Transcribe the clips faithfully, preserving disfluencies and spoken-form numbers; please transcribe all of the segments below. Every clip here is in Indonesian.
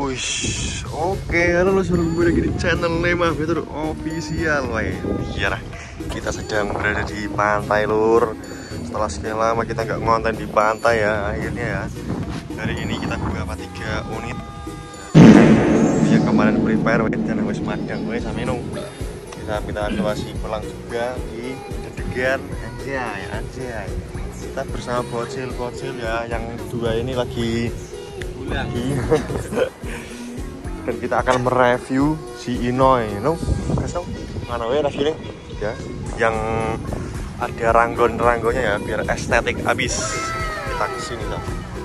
Wish, oke, halo lo suruh kembali lagi di channel Lemah Fitur Official. Wah, iya lah, kita sedang berada di pantai lur. Setelah sekian lama kita nggak ngonten di pantai ya, akhirnya ya hari ini kita beberapa tiga unit yang kemarin prepare dan wis madang wis samino. Kita kita aktuasi pulang juga di dedegan anjay anjay. Kita bersama bocil-bocil ya, yang dua ini lagi lagi dan kita akan mereview si Inoy no kasau mana we rasanya ya yang ada ranggon-ranggonnya ya biar estetik abis. Kita kesini lah,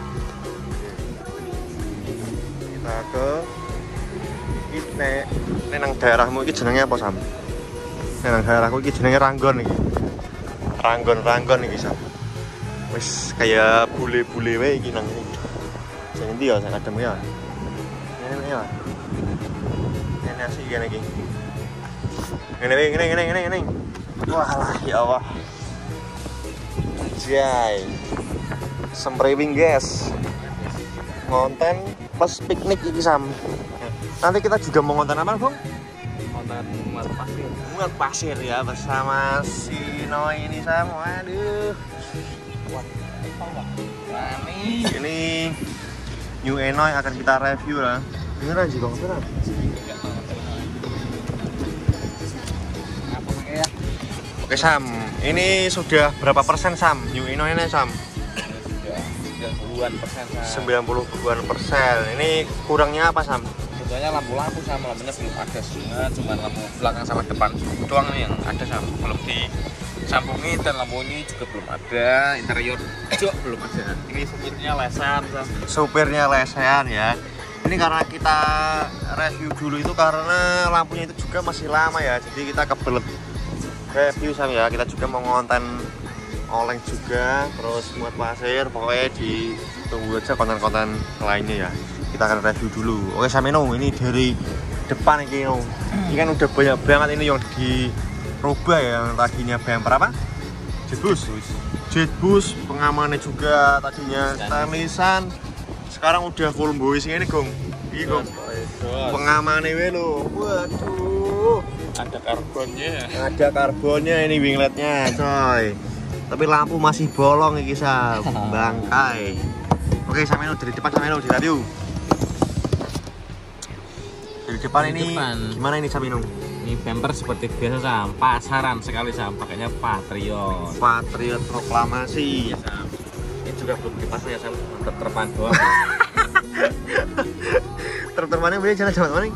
kita ke ini ini nang daerahmu ini jenengnya apa Sam? Ini nang daerahku ini jenengnya ranggon nih, ranggon-ranggon nih Sam. Wes kayak bule-bule we iki nang ini. Sing endi ya, sing adem ya. Ngene ya. Ngene asik ngene iki. Ngene ngene ngene ngene ngene. Wah, ya Allah. Jai. Semprewing guys. Konten plus piknik iki Sam. Nanti kita juga mau ngonten apa, Bung? Konten muat pasir. Muat pasir ya bersama si Noy ini Sam. Waduh. Wah, ini New Enoy akan kita review lah. Beneran sih, Bang. Beneran. Oke Sam, ini sudah berapa persen Sam? New Enoy ini Sam? sembilan puluhan persen. sembilan puluhan persen. Ini kurangnya apa Sam? Sebetulnya lampu-lampu sama lampunya belum ada semua, cuma lampu belakang sama depan doang nih yang ada Sam. Belum disambungi dan lampu ini juga belum ada, interior juga belum ada. Ini supirnya lesan Sam. Supirnya lesehan ya. Ini karena kita review dulu itu karena lampunya itu juga masih lama ya, jadi kita kebelet review Sam ya. Kita juga mau ngonten oleng juga, terus muat pasir, pokoknya ditunggu aja konten-konten lainnya ya. Kita akan review dulu. Oke Samino, ini dari depan ini, no. Ini kan udah banyak banget ini yang dirubah ya, yang tadinya bumper apa? Jetbus. Jetbus, pengamannya juga tadinya stylisan. Sekarang udah full boys ini Gong. Iya Gong. Pengamannya we lo. Waduh. Ada karbonnya. Ada karbonnya ini wingletnya, coy. Tapi lampu masih bolong iki Sam. Bangkai. Oke, Samino dari depan Samino di review. Dari depan Dari ini depan. gimana ini Samino? Ini bumper seperti biasa Sam, pasaran sekali Sam, pakainya Patriot. Patriot proklamasi. Iya Sam. Ini juga belum dipasang ya Sam, terpan doang. Tertermannya boleh jalan-jalan mana?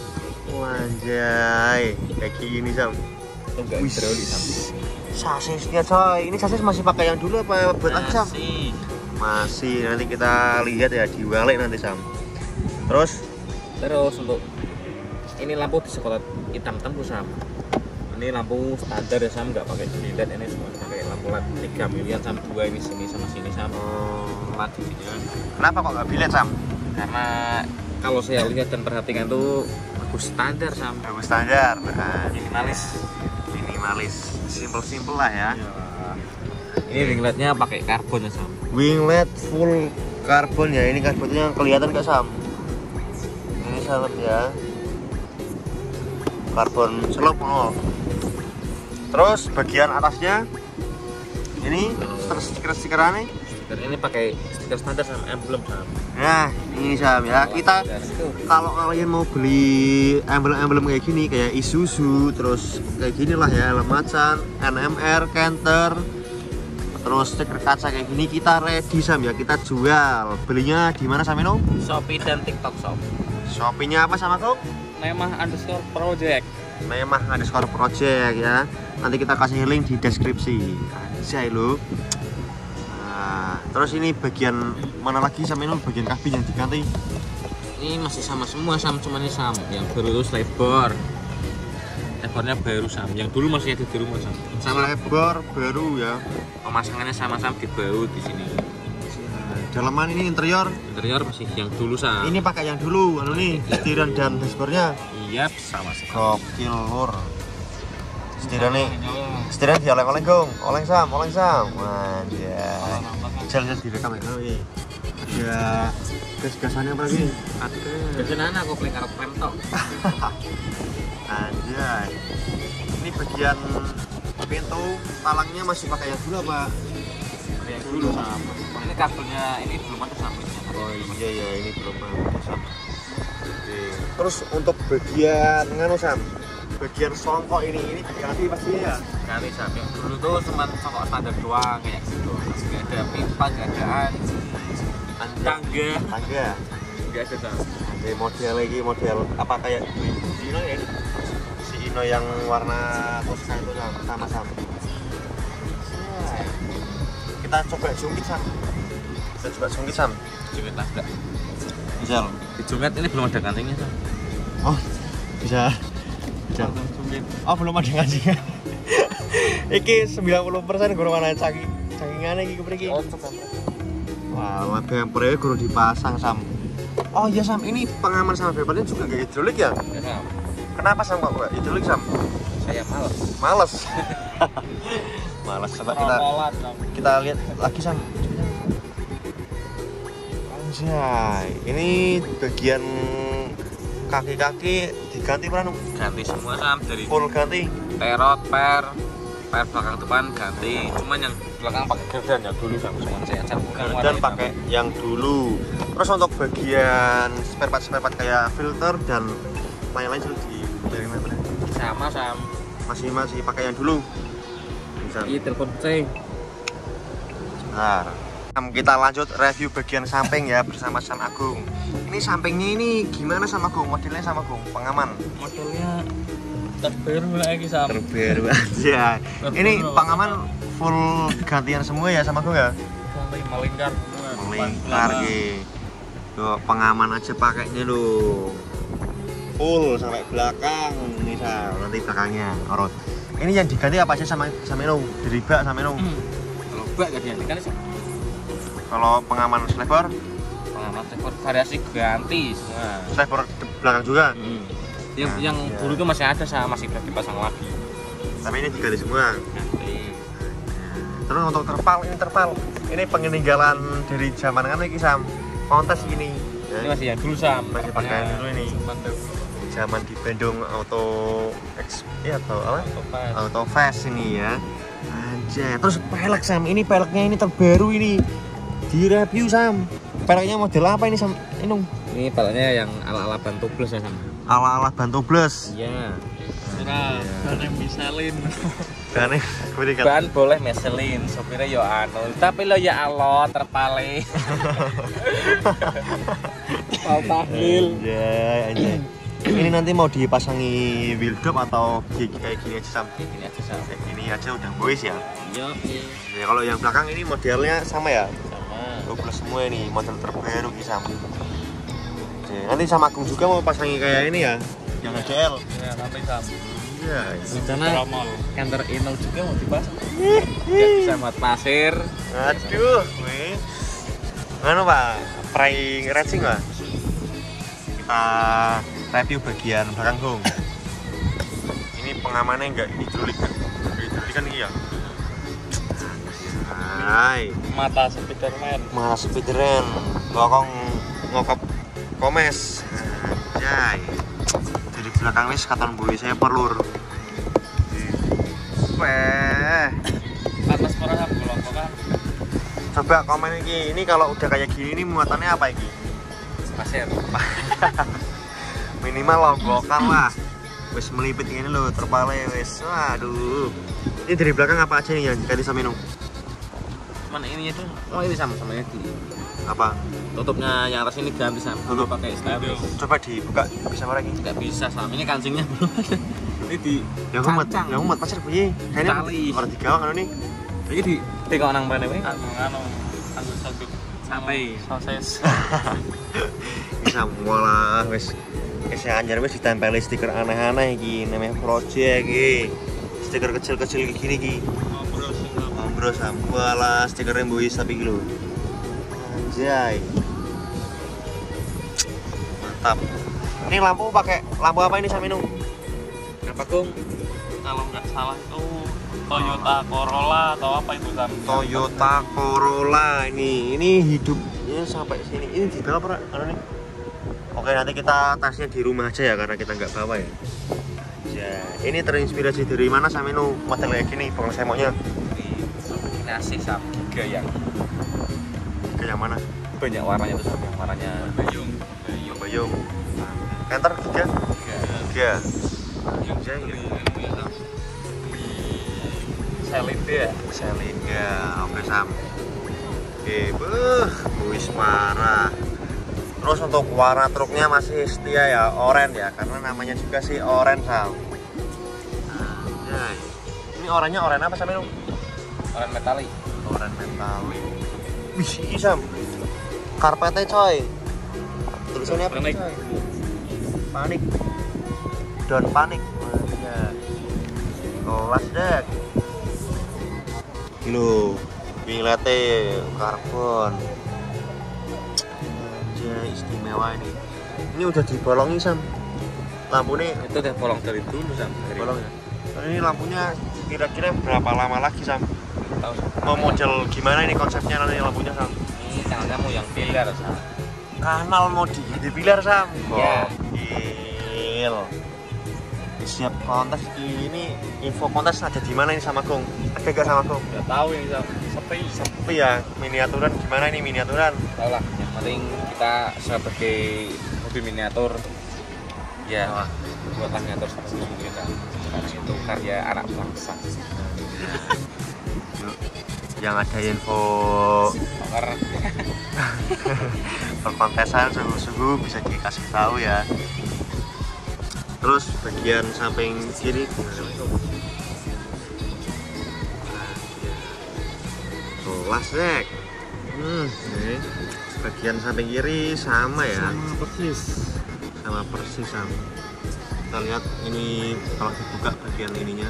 Wanjay, kayak gini Sam. Itu enggak hidrolik Sam. Sasisnya coy, ini sasis masih pakai yang dulu apa buat aja Sam? Masih. Masih, nanti kita lihat ya di balik nanti Sam. Terus Terus untuk ini lampu disekolah hitam tembus Sam. Ini lampu standar ya Sam, nggak pakai bilet, ini semua pakai lampu L E D tiga miliar Sam, dua ini sini sama sini Sam. oh, Empat di sini. kenapa kok nggak bilet Sam? Karena kalau saya lihat dan perhatikan tuh bagus standar Sam. Bagus standar. Nah, Minimalis. minimalis, simple-simple lah ya. Ini wingletnya pakai karbon ya Sam. Winglet full karbon ya. Ini karbonnya kelihatan nggak Sam? Ini salep ya. Karbon selop oh. Terus bagian atasnya ini stiker-stikeran nih. Dan ini pakai stiker standar sama emblem Sam. Nah, ini Sam ya. Kita kalau kalian mau beli emblem-emblem kayak gini kayak Isuzu, terus kayak gini lah ya, helm macan, N M R, Canter, terus stiker kaca kayak gini kita ready Sam ya, kita jual. Belinya di mana Samino? Shopee dan TikTok Shop. Shopee-nya apa sama kok? Nemah underscore project. Memang underscore project ya. Nanti kita kasih link di deskripsi. Anjay lu. Nah, terus ini bagian mana lagi Samino? Bagian kabin yang diganti? Ini masih sama semua Sam, cuma ini Sam. Yang baru itu lebar. Lebarnya baru Sam. Yang dulu masih ada di rumah Sam. Sama lebar baru ya. Pemasangannya sama-sama di baut di sini. Dalaman ini interior. Interior masih yang dulu Sam. Ini pakai yang dulu, anu nih, setiran dan dashboardnya. Iya sama sekali. Gokil lur. Setiran nih, setiran dia oleng-oleng Gong, oleng Sam, oleng Sam. Anjay. Jalan-jalan direkam ya. Oh, iya. ada gas-gasannya apa lagi? Ada. Biasanya aku kleng karo klem tok. Anjay. Ini bagian pintu talangnya masih pakai yang dulu apa? Yang dulu sama. Ini kabelnya ini belum ada sambungnya. Oh iya ya, ini belum ada sam. Oke. Terus untuk bagian nganu sam, bagian songkok ini ini diganti pasti ya? Ganti sam. Yang dulu tuh cuma songkok standar doang kayak gitu. Nggak ada pipa, nggak ada tangga. Tangga. Nggak ada sam. Ada model lagi model apa kayak si Ino ya? Si Ino yang warna Tosca itu sam, sama sam. Kita coba jungkit sam. Kita coba jungkit sam. Jungkit lah enggak. Misal Di jungkit ini belum ada kancingnya sam. Oh bisa. Bisa. Oh belum ada kancingnya. Iki sembilan puluh persen guru mana cangking cangkingannya iki kepriki. Oh coba. Wah, bempernya guru dipasang sam. Oh iya sam, ini pengaman sama bempernya juga nggak hidrolik ya? Ya sam. Kenapa sam kok nggak hidrolik sam? Saya males. Males. Males. Coba kita kita lihat lagi sam. Anjay, ini bagian kaki-kaki diganti berapa? Ganti semua sam dari Full ganti. terot, per, per belakang depan ganti. Cuman yang belakang pakai gerdan ya dulu sama cuman saya cat bukan Dan pakai yang dulu. Terus untuk bagian spare part spare part kayak filter dan lain-lain sudah di dari mana? sama sam. Masih masih pakai yang dulu. Bisa. Iya telepon C. Nah, kita lanjut review bagian samping ya bersama Sam Agung. Ini sampingnya ini gimana sama Agung? Modelnya sama Agung, pengaman. Modelnya terbaru lagi sam. Terbaru aja. Ini pengaman full gantian semua ya sama Agung ya? Ganti melingkar semua. Melingkar gitu. Tuh pengaman aja pakainya loh. Full sampai belakang misal nanti belakangnya orot. Ini yang diganti apa aja sama sama Eno? Diribak sama Eno? Hmm. Kalau bak gak diganti kan sam. Kalau pengaman sliver? Pengaman sliver variasi ganti semua. Sliver di belakang juga? Hmm. Yang Nah, yang iya. dulu tuh masih ada sama masih bisa dipasang lagi. Tapi ini diganti semua. Ganti. Terus untuk terpal, ini terpal. Ini peninggalan dari zaman kan iki Sam. Kontes ini. Ini masih yang dulu sam. Masih pakai yang dulu ini. Zaman di Bandung Auto X ya atau apa? Auto Fast ini ya. Anjay. Terus pelek Sam, ini peleknya ini terbaru ini. Di review Sam. Peleknya model apa ini Sam? Ini Ini palanya yang ala-ala ban tubeless ya sam. ala-ala ban tubeless. Iya. Nah, ban yang Michelin. Kan ini Ban boleh Michelin, sopirnya yo anu, tapi lo ya alot terpale. Mau tahlil. Anjay, anjay. Ini nanti mau dipasangi wheel dub atau kayak gini aja Sam? Ini aja sam. Kayak gini aja udah boys ya. Iya. Ya kalau yang belakang ini modelnya sama ya? Sama. Tubeless semua ini, model terbaru nih Sam. Oke, nanti sama Agung juga mau pasangi kayak ini ya? Yang H C L. Ya, nanti sam. Iya. Rencana Promol. kantor Inul juga mau dipasang. Biar bisa buat pasir. Aduh, wih. Nganu Pak, pray racing Pak. Kita review bagian belakang Hong. Ini pengamannya enggak hidrolik kan? Hidrolik kan iya. Hai, Mata Spiderman. malah speederan, bokong ngokop komes. Anjay. Jadi belakang wis katon boy saya perlur. Weh. Panas ora sam kelompok kan. Coba komen iki, ini kalau udah kayak gini ini muatannya apa iki? Pasir. Minimal longgokan lah. Wis melipit ini loh, terpale wis. Waduh. Ini dari belakang apa aja nih yang diganti sama Minum? Cuman ini itu, oh ini sama sama ini. Apa? Tutupnya yang atas ini ganti sama. Tutup. Pakai stabil. Coba dibuka, bisa orang ini. Nggak bisa sama. Ini kancingnya belum ada. Ini di Yang umat, Cancang. yang umat pasir piye? Tali. Orang digawang kan ini. Ini di tengok nang mana weh? Anu anu anu satu Sampai. sosis. Bisa mualah wis. Wis anjar wis ditempel stiker aneh-aneh iki, namanya project iki. Stiker kecil-kecil kayak gini iki. Ngobrol sih. Ngobrol sama mualah stiker rembuis tapi iki lho. Anjay. Mantap. Ini lampu pakai lampu apa ini sama Minum? Apa Kung? Kalau nggak salah itu Toyota Corolla atau apa itu sam? Toyota Corolla ini. Ini hidup ini sampai sini. Ini di bawah apa? Anu nih. Oke, nanti kita tasnya di rumah aja ya karena kita nggak bawa ya. Ya, ini terinspirasi dari mana Saminu model kayak gini, bang semoknya? Nasi sama tiga yang Ke yang mana? banyak warnanya tuh sama yang warnanya bayung, Bayung Bayung. Enter tiga? Tiga. Tiga. Selinde ya. Selinde. Oke Sam. Oke, beuh, wis parah. Terus untuk warna truknya masih setia ya, oranye ya, karena namanya juga sih oranye Sam. Nah, ini oranye oranye apa Sam? Oranye metalik. Oranye metalik. Wih, ini Sam. Karpetnya coy. Tulisannya apa Panik. coy? Panik. Don't panik. Ya. Kelas dek. Loh, pilate karbon. Anjay, istimewa ini. Ini udah dibolongi Sam. Lampunya Itu udah bolong dari dulu Sam. Dari bolong ya. Ini lampunya kira-kira berapa lama lagi Sam? Tahu Sam. Mau model gimana ini konsepnya nanti lampunya Sam? Ini kanalnya mau yang pilar Sam. Kanal mau diganti pilar Sam. Iya. Gokil. Siap kontes ini, info kontes ada di mana ini sama Gong? Ada gak sama Gong? Udah tahu ini Sam. Sepi. Sepi ya, miniaturan gimana ini miniaturan? Tahu lah. Yang penting kita sebagai hobi miniatur ya Wah. buatlah miniatur seperti ini kita. Karena itu karya anak bangsa. Yang ada info Bakar. perkontesan suhu-suhu bisa dikasih tahu ya. Terus bagian samping kiri kelas dek. Hmm, ini bagian samping kiri sama ya. Sama persis. Sama persis sama. Kita lihat ini kalau dibuka bagian ininya.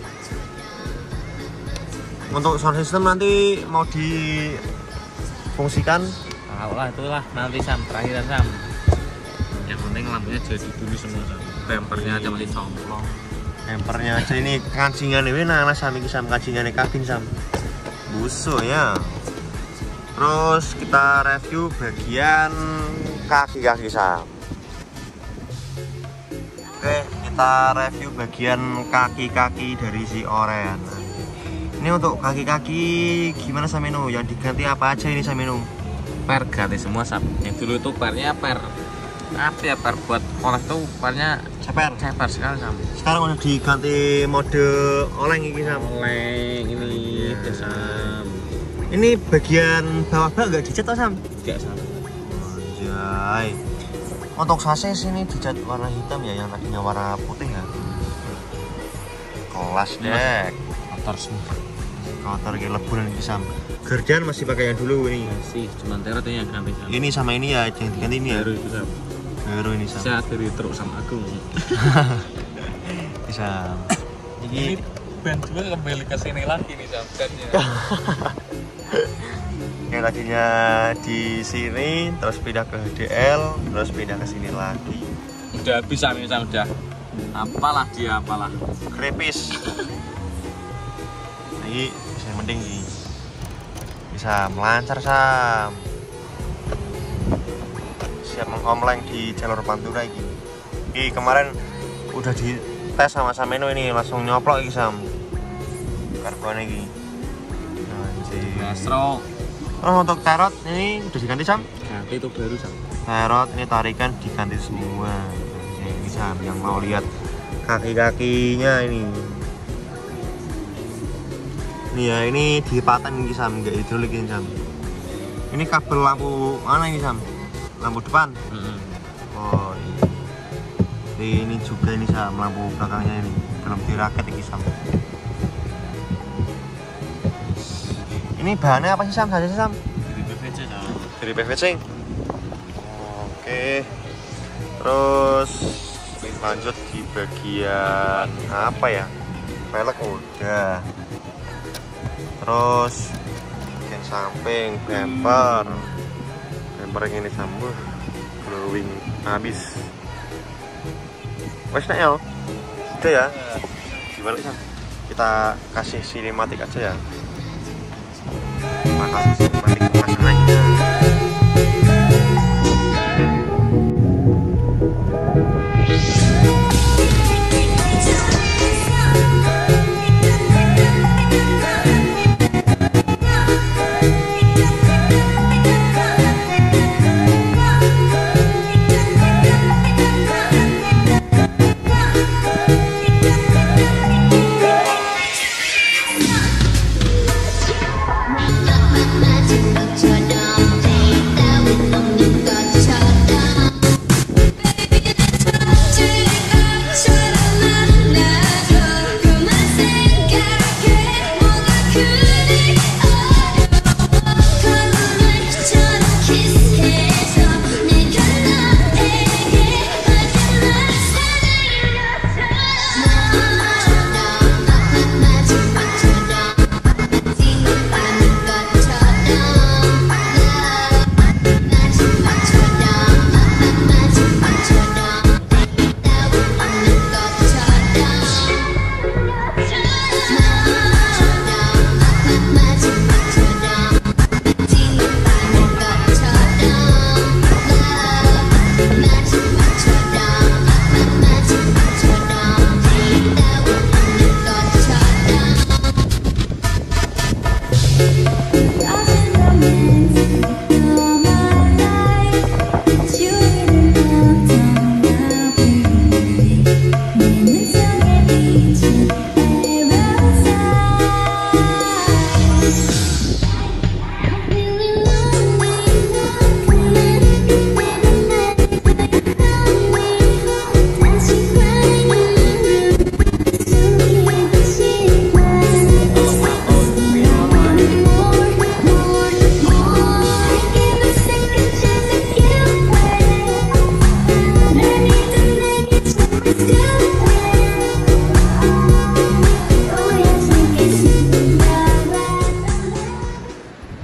Untuk sound system nanti mau difungsikan? Tahu lah itulah nanti Sam terakhiran Sam. Yang penting lampunya jadi dulu semua Sam. Bempernya aja masih complong. Bempernya aja ini kancingan ini nana Sam iki Sam kancingan kabin Sam. Busuk ya. Terus kita review bagian kaki-kaki Sam. Oke, kita review bagian kaki-kaki dari si Oren. Ini untuk kaki-kaki gimana Saminu? Yang diganti apa aja ini Saminu? Per ganti semua Sam. Yang dulu itu pernya per apa ya, per buat kolek tuh pernya Ceper. ceper sekali Sam. Sekarang udah diganti mode oleng ini Sam. Oleng ini Iya. Sam. Ini bagian bawah-bawah nggak dicat toh Sam? Enggak Sam. Anjay. Untuk sasis ini dicat warna hitam ya, yang tadinya warna putih ya. Kelas dek. Motor semua. Kotor kayak leburan ini Sam. Gardan masih pakai yang dulu ini. Masih cuman terot yang ganti Sam. Ini sama ini ya, yang diganti ini ya. Baru itu Sam. Baru ini Sam. Bisa dari truk sama Agung. Bisa. Ini Ini band juga kembali ke sini lagi nih Sam. Bandnya. yang tadinya di sini terus pindah ke H D L, terus pindah ke sini lagi. Udah bisa nih Sam, udah. Apalah dia apalah. Krepis. Ini bisa yang penting ini. Bisa melancar Sam. Siap mengomleng di jalur Pantura ini. Ini kemarin udah dites sama Sameno ini, langsung nyoplok ini Sam. Karbon ini. Anjir. Astro. Oh, untuk terot ini udah diganti Sam? Ganti itu baru Sam. Terot ini tarikan diganti semua. Ini Sam yang mau lihat kaki-kakinya ini. Ini ya, ini dipaten ini Sam, enggak hidrolik ini Sam. Ini kabel lampu mana ini Sam? Lampu depan. Mm-hmm. Oh ini. Ini juga ini Sam, lampu belakangnya ini belum diraket ini Sam. Ini bahannya apa sih Sam? Saja Sam? Dari P V C Sam. Dari P V C. Oke. Terus lanjut di bagian apa ya? Velg udah. Terus bagian samping bumper. Bumper yang ini sambung glowing habis. Wes nek ya. Sudah ya. Gimana Sam? Kita kasih sinematik aja ya. Kita kasih sinematik pasangannya.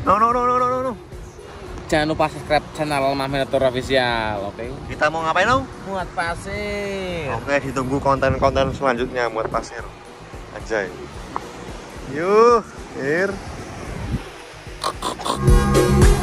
No no no no no no. Jangan lupa subscribe channel Mahminator Official, oke? Okay? Kita mau ngapain dong? Muat pasir. Oke, ditunggu konten-konten selanjutnya muat pasir. Anjay. Yuk, here.